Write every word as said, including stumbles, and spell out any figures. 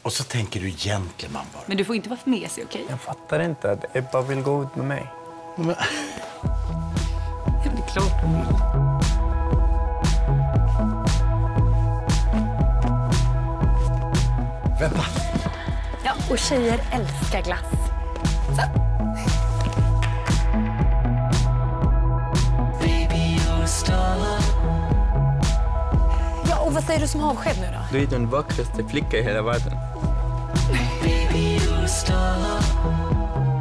Och så tänker du gentleman bara. Men du får inte vara med sig, okej? Okay? Jag fattar inte att Ebba vill gå ut med mig. Men... Det är klart hon vill. Vänta. Ja, och tjejer älskar glass. Så. Ja, och vad säger du som avsked nu då? Du är den vackraste flicka i hela världen. Baby, you're a star.